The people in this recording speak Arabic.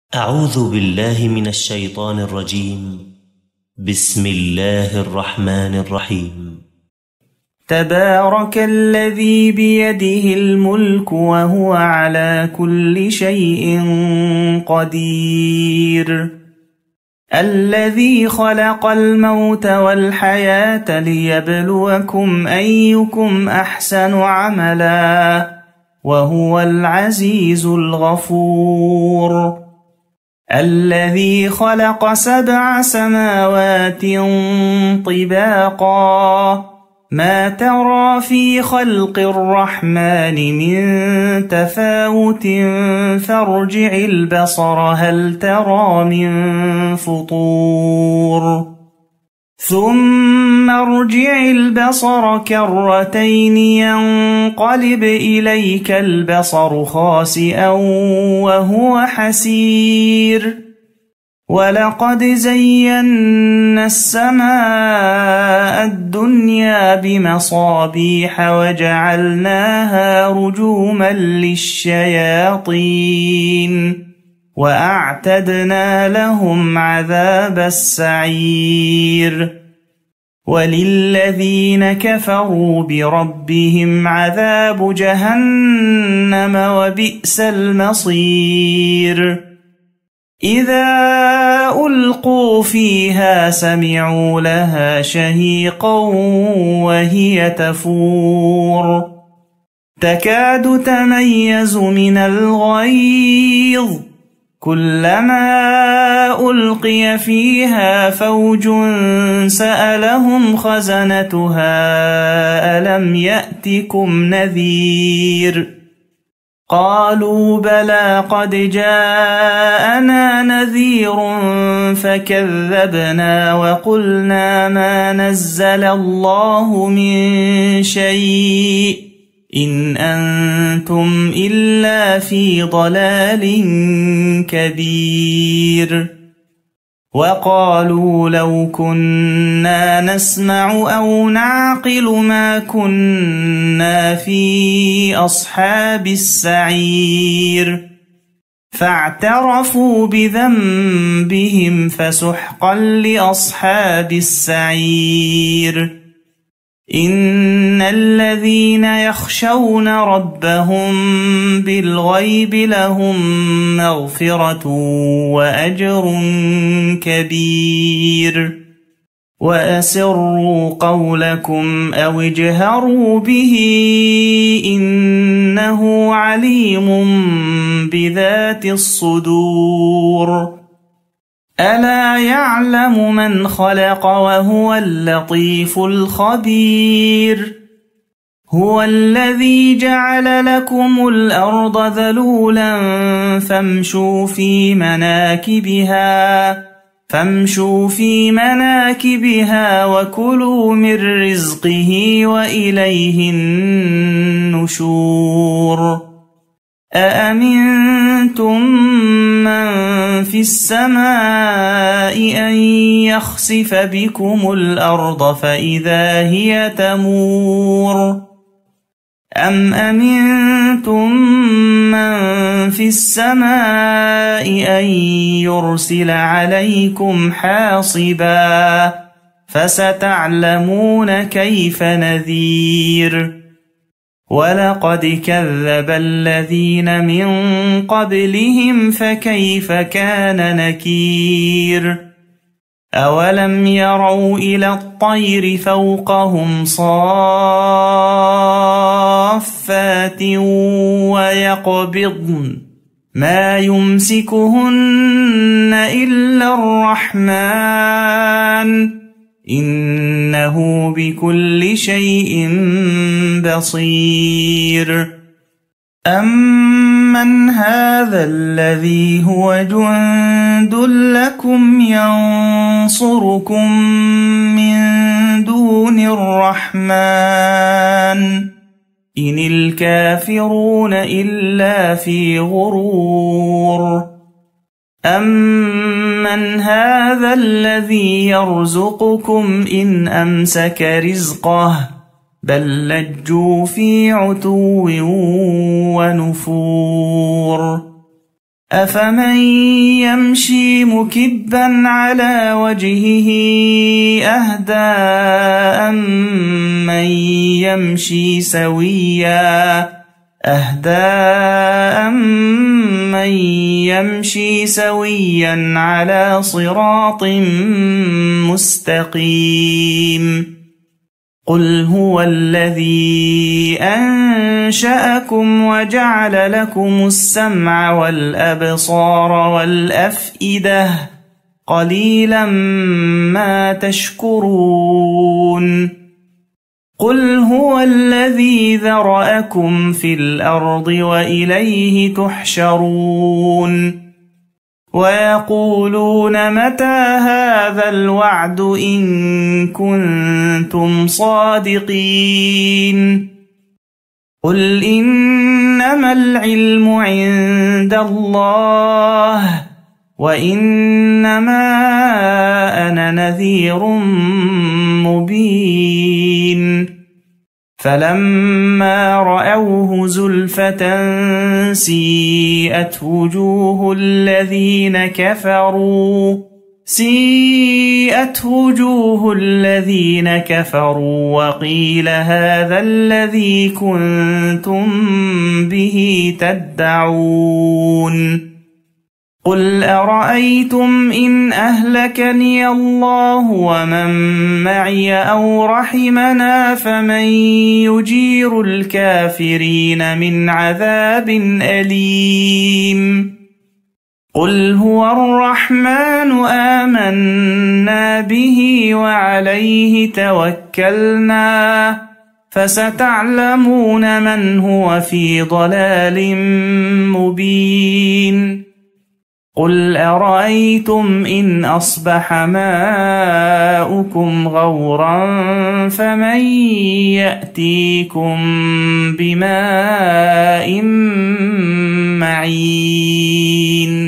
أعوذ بالله من الشيطان الرجيم. بسم الله الرحمن الرحيم. تبارك الذي بيده الملك وهو على كل شيء قدير. الذي خلق الموت والحياة ليبلوكم أيكم أحسن عملا وهو العزيز الغفور. الذي خلق 7 سماوات طباقا ما ترى في خلق الرحمن من تفاوت فارجع البصر هل ترى من فطور ثم ارجع البصر كرتين ينقلب إليك البصر خاسئا وهو حسير. ولقد زينا السماء الدنيا بمصابيح وجعلناها رجوما للشياطين وأعتدنا لهم عذاب السعير. وللذين كفروا بربهم عذاب جهنم وبئس المصير. إذا ألقوا فيها سمعوا لها شهيقا وهي تفور تكاد تميز من الغيظ كلما ألقي فيها فوج سألهم خزنتها ألم يأتكم نذير قالوا بلى قد جاءنا نذير فكذبنا وقلنا ما نزل الله من شيء إن أنتم إلا في ضلال كبير. وقالوا لو كنا نسمع أو نعقل ما كنا في أصحاب السعير فاعترفوا بذنبهم فسحقا لأصحاب السعير. إن الذين يخشون ربهم بالغيب لهم مغفرة وأجر كبير. وأسروا قولكم أو اجهروا به إنه عليم بذات الصدور. ألا يعلم من خلق وهو اللطيف الخبير. هو الذي جعل لكم الأرض ذلولا فامشوا في مناكبها وكلوا من رزقه وإليه النشور. أأمنتم من في السماء أن يخسف بكم الأرض فإذا هي تمور أم أمنتم من في السماء أن يرسل عليكم حاصبا فستعلمون كيف نذير. ولقد كذب الذين من قبلهم فكيف كان نكير. أولم يروا إلى الطير فوقهم صافات ويقبضن ما يمسكهن إلا الرحمن إنه بكل شيء بصير. أمن هذا الذي هو جند لكم ينصركم من دون الرحمن إن الكافرون إلا في غرور. أمن هذا الذي يرزقكم إن أمسك رزقه بل لجوا في عتو ونفور أفمن يمشي مكبا على وجهه أهدى أمن يمشي سويا على صراط مستقيم قل هو الذي أنشأكم وجعل لكم السمع والأبصار والأفئدة قليلا ما تشكرون قل هو الذي ذرأكم في الأرض وإليه تحشرون ويقولون متى هذا الوعد إن كنتم صادقين قل إنما العلم عند الله وإنما أنا نذير مبين فلما رأوه زلفة سيئت وجوه الذين كفروا وقيل هذا الذي كنتم به تدعون قل أرأيتم إن أهلكني الله ومن معي أو رحمنا فمن يجير الكافرين من عذاب أليم قل هو الرحمن آمنا به وعليه توكلنا فستعلمون من هو في ضلال مبين قل أرأيتم إن أصبح ماؤكم غورا فمن يأتيكم بماء معين